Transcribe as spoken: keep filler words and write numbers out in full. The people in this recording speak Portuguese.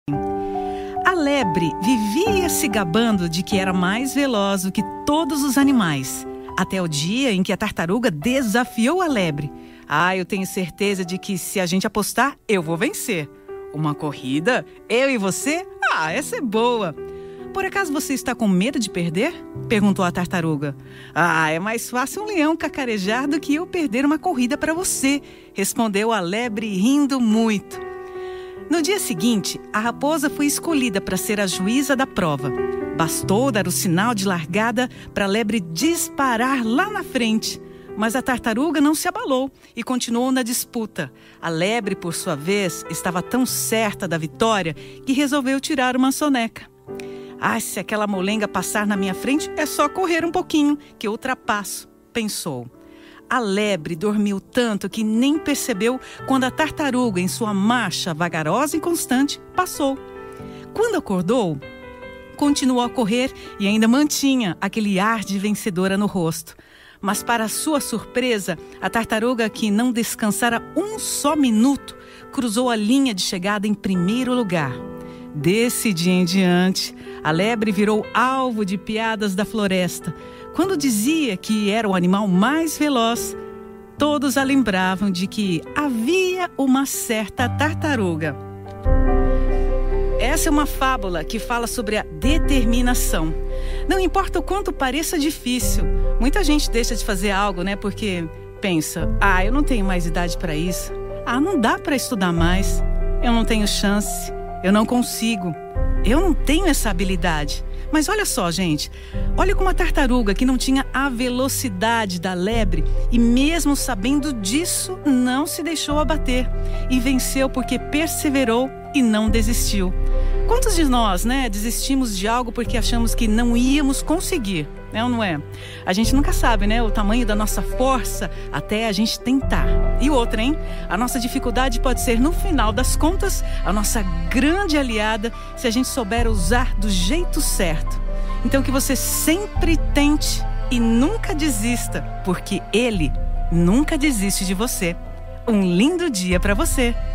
A lebre vivia se gabando de que era mais veloz do que todos os animais, até o dia em que a tartaruga desafiou a lebre. Ah, eu tenho certeza de que se a gente apostar, eu vou vencer. Uma corrida? Eu e você? Ah, essa é boa. Por acaso você está com medo de perder? Perguntou a tartaruga. Ah, é mais fácil um leão cacarejar do que eu perder uma corrida para você, respondeu a lebre rindo muito. No dia seguinte, a raposa foi escolhida para ser a juíza da prova. Bastou dar o sinal de largada para a lebre disparar lá na frente. Mas a tartaruga não se abalou e continuou na disputa. A lebre, por sua vez, estava tão certa da vitória que resolveu tirar uma soneca. Ah, se aquela molenga passar na minha frente, é só correr um pouquinho, que eu ultrapasso, pensou. A lebre dormiu tanto que nem percebeu quando a tartaruga, em sua marcha vagarosa e constante, passou. Quando acordou, continuou a correr e ainda mantinha aquele ar de vencedora no rosto. Mas, para sua surpresa, a tartaruga, que não descansara um só minuto, cruzou a linha de chegada em primeiro lugar. Desse dia em diante, a lebre virou alvo de piadas da floresta. Quando dizia que era o animal mais veloz, todos a lembravam de que havia uma certa tartaruga. Essa é uma fábula que fala sobre a determinação. Não importa o quanto pareça difícil, muita gente deixa de fazer algo, né? Porque pensa, ah, eu não tenho mais idade para isso. Ah, não dá para estudar mais. Eu não tenho chance. Eu não consigo. Eu não tenho essa habilidade. Mas olha só, gente. Olha como a tartaruga, que não tinha a velocidade da lebre e mesmo sabendo disso, não se deixou abater. E venceu porque perseverou e não desistiu. Quantos de nós, né, desistimos de algo porque achamos que não íamos conseguir, né, ou não é? A gente nunca sabe, né, o tamanho da nossa força até a gente tentar. E outra, hein? A nossa dificuldade pode ser, no final das contas, a nossa grande aliada se a gente souber usar do jeito certo. Então que você sempre tente e nunca desista, porque ele nunca desiste de você. Um lindo dia para você!